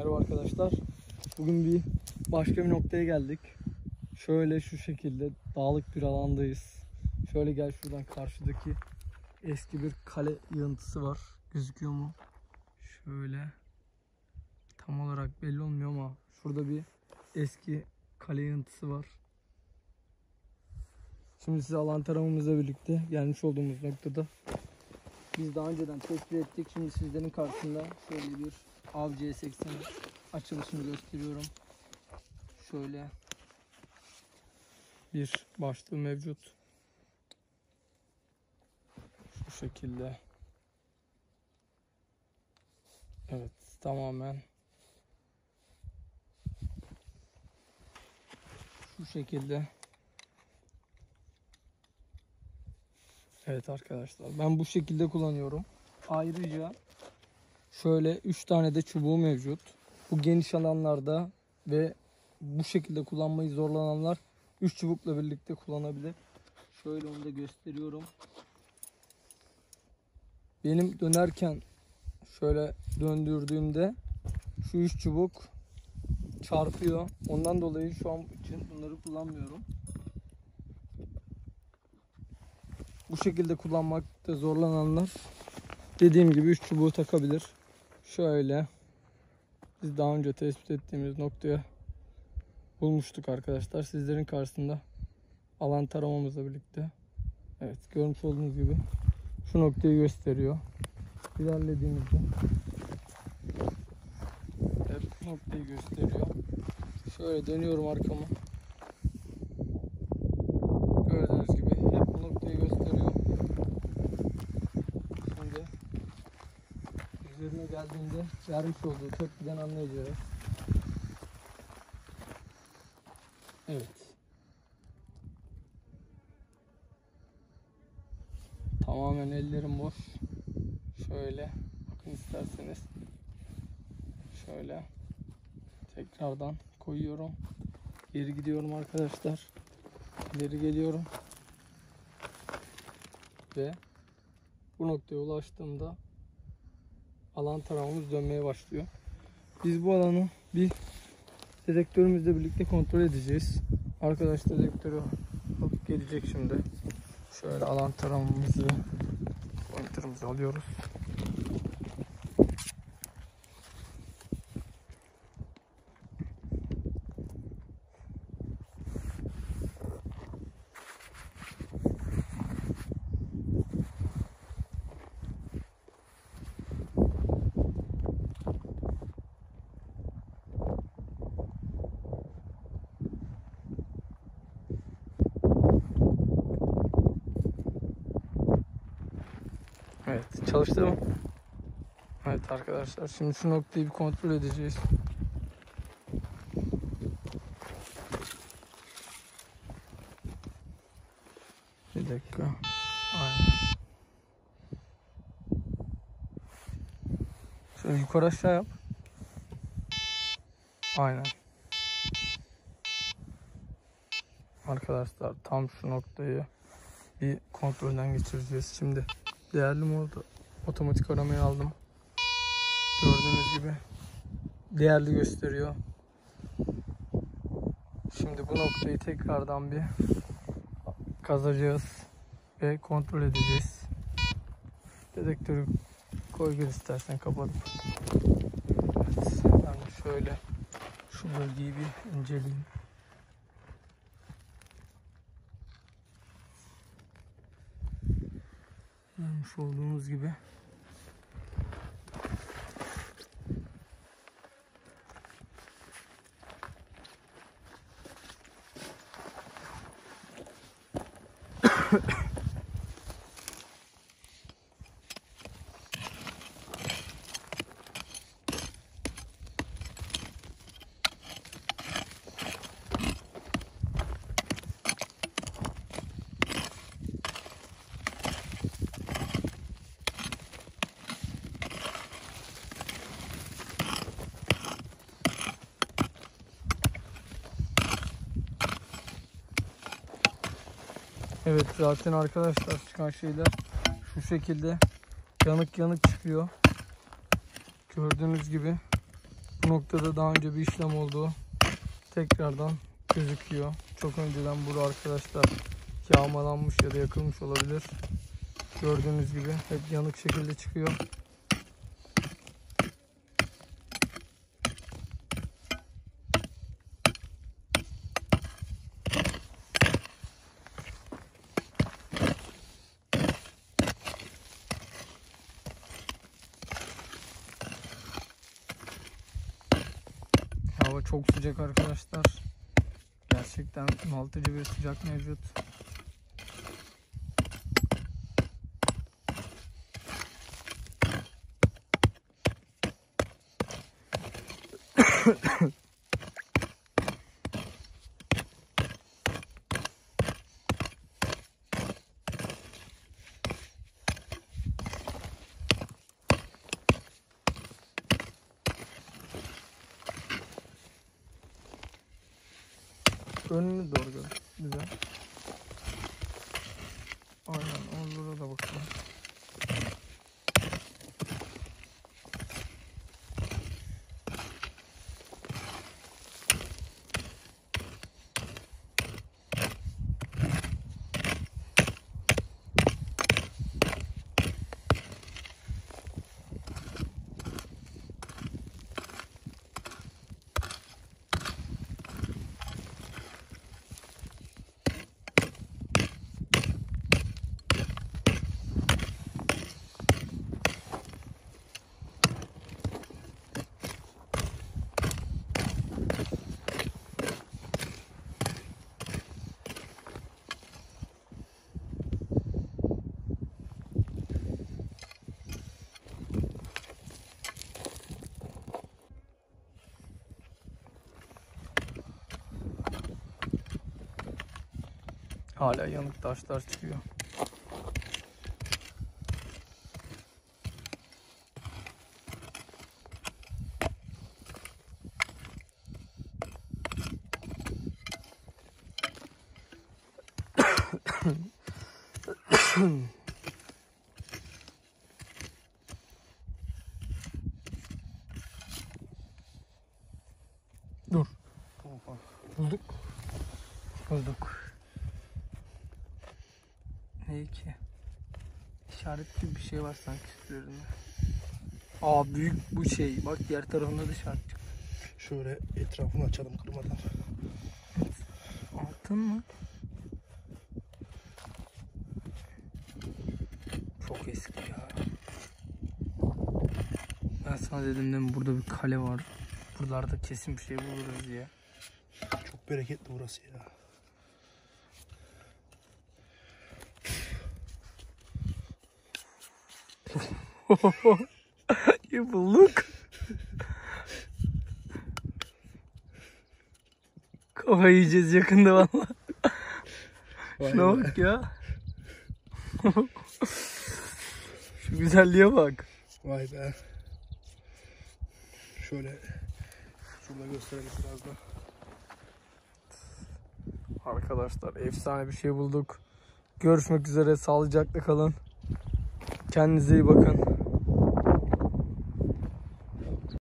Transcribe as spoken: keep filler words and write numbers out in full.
Merhaba arkadaşlar. Bugün bir başka bir noktaya geldik. Şöyle şu şekilde dağlık bir alandayız. Şöyle gel, şuradan karşıdaki eski bir kale yığıntısı var. Gözüküyor mu? Şöyle tam olarak belli olmuyor ama şurada bir eski kale yığıntısı var. Şimdi size alan taramamızla birlikte gelmiş olduğumuz noktada biz daha önceden tespit ettik. Şimdi sizlerin karşısında şöyle bir Av C seksen açılışını gösteriyorum. Şöyle bir başlığı mevcut. Şu şekilde. Evet, tamamen şu şekilde. Evet arkadaşlar, ben bu şekilde kullanıyorum. Ayrıca şöyle üç tane de çubuğu mevcut. Bu geniş alanlarda ve bu şekilde kullanmayı zorlananlar üç çubukla birlikte kullanabilir. Şöyle onu da gösteriyorum. Benim dönerken şöyle döndürdüğümde şu üç çubuk çarpıyor. Ondan dolayı şu an için bunları kullanmıyorum. Bu şekilde kullanmakta zorlananlar dediğim gibi üç çubuğu takabilir. Şöyle biz daha önce tespit ettiğimiz noktaya bulmuştuk arkadaşlar. Sizlerin karşısında alan taramamızla birlikte. Evet, görmüş olduğunuz gibi şu noktayı gösteriyor. İlerlediğimizde hep bu noktayı gösteriyor. Şöyle dönüyorum arkamı. Gördüğünüz gibi hep bu noktayı gösteriyor. Şimdi üzerine geldiğinde vermiş olduğu tepkiden anlayacağız. Evet. Tamamen ellerim boş. Şöyle bakın isterseniz. Şöyle tekrardan koyuyorum. Geri gidiyorum arkadaşlar. Geri geliyorum. Ve bu noktaya ulaştığımda alan taramamız dönmeye başlıyor. Biz bu alanı bir dedektörümüzle birlikte kontrol edeceğiz. Arkadaş dedektörü alıp gelecek şimdi. Şöyle alan taramamızı, pointer'ımızı alıyoruz. Evet, çalıştı mı? Evet arkadaşlar, şimdi şu noktayı bir kontrol edeceğiz. Bir dakika. Aynen. Şöyle yukarı aşağı yap. Aynen. Arkadaşlar tam şu noktayı bir kontrolden geçireceğiz. Şimdi değerli modu otomatik aramayı aldım. Gördüğünüz gibi değerli gösteriyor. Şimdi bu noktayı tekrardan bir kazacağız ve kontrol edeceğiz. Dedektörü koy, gel istersen kapatıp. Evet, ben şöyle şu bölgeyi bir inceleyeyim. Görmüş olduğunuz gibi evet, zaten arkadaşlar çıkan şeyler şu şekilde yanık yanık çıkıyor. Gördüğünüz gibi Bu noktada daha önce bir işlem olduğu tekrardan gözüküyor. Çok önceden burada arkadaşlar yağmalanmış ya da yakılmış olabilir. Gördüğünüz gibi hep yanık şekilde çıkıyor. Hava çok sıcak arkadaşlar. Gerçekten bunaltıcı bir sıcak mevcut. Önünü doğru gör. Güzel. Aynen. Onlara da bakalım. Hala yanık taşlar çıkıyor. Dur. Bulduk. Bulduk. Ne ki? İşaret gibi bir şey var sanki üzerinde. Aa, büyük bu şey. Bak diğer tarafında da işaret çıktı. Şöyle etrafını açalım kırmadan. Altın mı? Çok eski ya. Ben sana dedim değil mi? Burada bir kale var. Buralarda kesin bir şey buluruz diye. Çok bereketli burası ya. İyi bulduk. Kafayı yiyeceğiz yakında valla. Şuna bak ya. Şu güzelliğe bak. Vay be. Şöyle şurada gösterelim biraz da. Arkadaşlar efsane bir şey bulduk. Görüşmek üzere, sağlıcakla kalın. Kendinize iyi bakın.